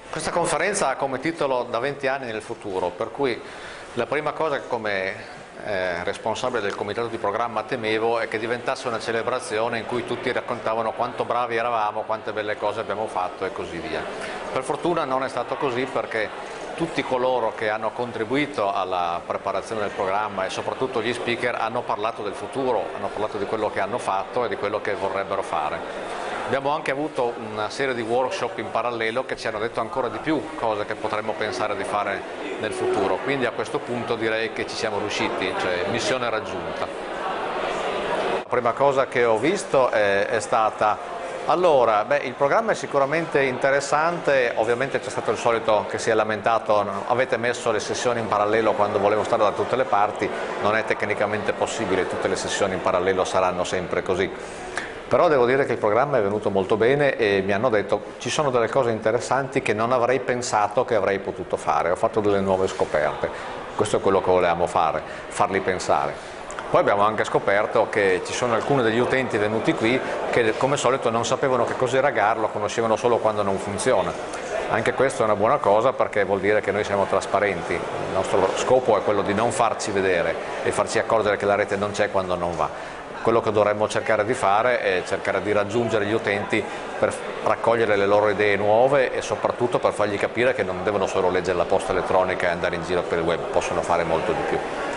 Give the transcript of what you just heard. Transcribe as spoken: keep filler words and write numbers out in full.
Questa conferenza ha come titolo Da venti anni nel futuro, per cui la prima cosa che come eh, responsabile del comitato di programma temevo è che diventasse una celebrazione in cui tutti raccontavano quanto bravi eravamo, quante belle cose abbiamo fatto e così via. Per fortuna non è stato così, perché tutti coloro che hanno contribuito alla preparazione del programma e soprattutto gli speaker hanno parlato del futuro, hanno parlato di quello che hanno fatto e di quello che vorrebbero fare. Abbiamo anche avuto una serie di workshop in parallelo che ci hanno detto ancora di più cose che potremmo pensare di fare nel futuro, quindi a questo punto direi che ci siamo riusciti, cioè missione raggiunta. La prima cosa che ho visto è, è stata, allora, beh, il programma è sicuramente interessante, ovviamente c'è stato il solito che si è lamentato, avete messo le sessioni in parallelo quando volevo stare da tutte le parti, non è tecnicamente possibile, tutte le sessioni in parallelo saranno sempre così. Però devo dire che il programma è venuto molto bene e mi hanno detto ci sono delle cose interessanti che non avrei pensato che avrei potuto fare, ho fatto delle nuove scoperte, questo è quello che volevamo fare, farli pensare. Poi abbiamo anche scoperto che ci sono alcuni degli utenti venuti qui che come solito non sapevano che cos'era G A R, lo conoscevano solo quando non funziona. Anche questo è una buona cosa perché vuol dire che noi siamo trasparenti, il nostro scopo è quello di non farci vedere e farci accorgere che la rete non c'è quando non va. Quello che dovremmo cercare di fare è cercare di raggiungere gli utenti per raccogliere le loro idee nuove e soprattutto per fargli capire che non devono solo leggere la posta elettronica e andare in giro per il web, possono fare molto di più.